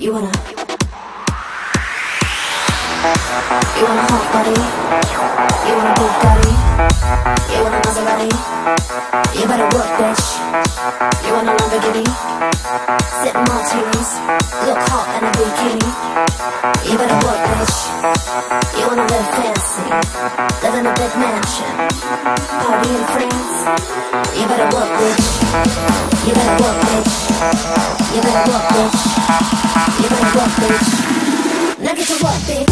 You wanna hot body? You want a Bugatti? You want a Maserati? You better work, bitch. You want a Lamborghini? Sip martinis, look hot in a bikini. You better work, bitch. You wanna live fancy, live in a big mansion, party in France. You better work, bitch. You better work, bitch. You better work, bitch. You better work, bitch. Now get to work, bitch.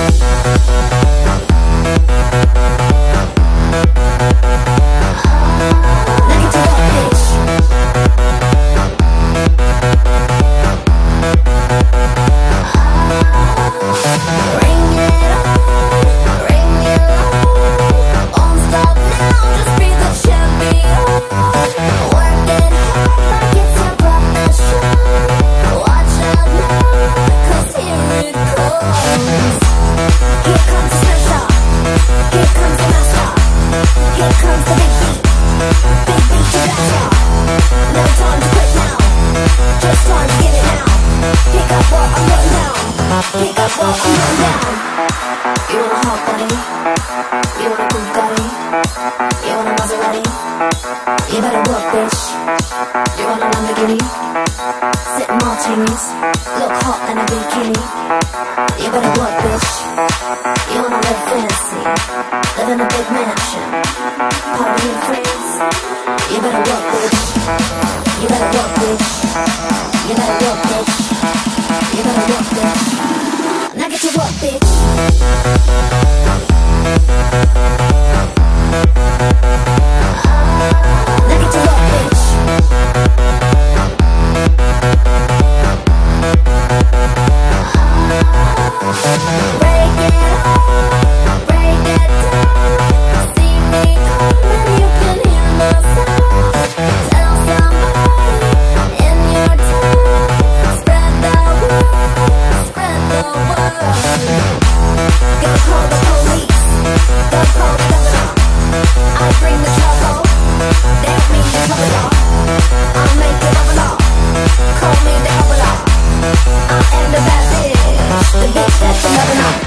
Now get to work, bitch. Ring it on, won't stop now, just be the champion. Work it hard like it's your profession. Watch out now, 'cause here it comes. Here comes the smash up, here comes the master, here comes the big beat to dash up. No time to quit now, just time to get it now. Pick up what I'm putting down, pick up what I'm putting down. You want a hot body? You want a Bugatti? You want a Maserati? You better work, bitch. You want a Lamborghini? Sip martinis, look hot in a bikini. You better work, bitch. You wanna live fancy, live in a big mansion, party in France. You better work, bitch. You better work, bitch. You better work, bitch. You better work, bitch. Now get to work, bitch. Now get to work, bitch. Break it up, break it down. See me coming, you can hear my sound. Tell somebody in your town. Spread the word, spread the word. Go call the police, go call the governor. I bring the trouble, that means the trouble. I'll make it up a law, call me the hustler. I am the bad bitch, the bitch that you never know.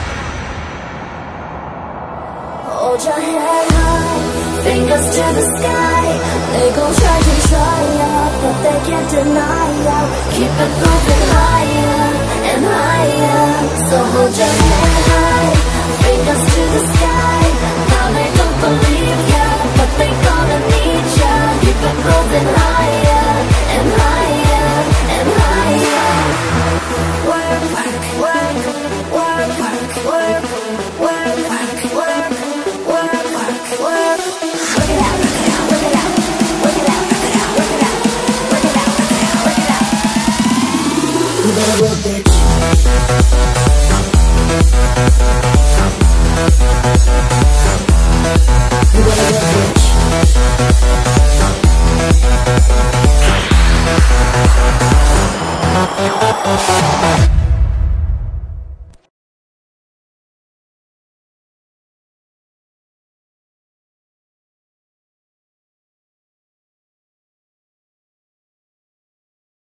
Hold your head high, fingers to the sky. They gon' try to try ya, but they can't deny ya. Keep it moving higher and higher. So hold your head high, fingers to the sky. Now they don't believe ya, but they gonna need ya. Keep it moving higher and higher and higher. Work, work, work, work, work, work, work, work, work, work, work. Work it out, work it out, work it out, work it out, work it out, work it out, work it out, work it out, work it out. You better work.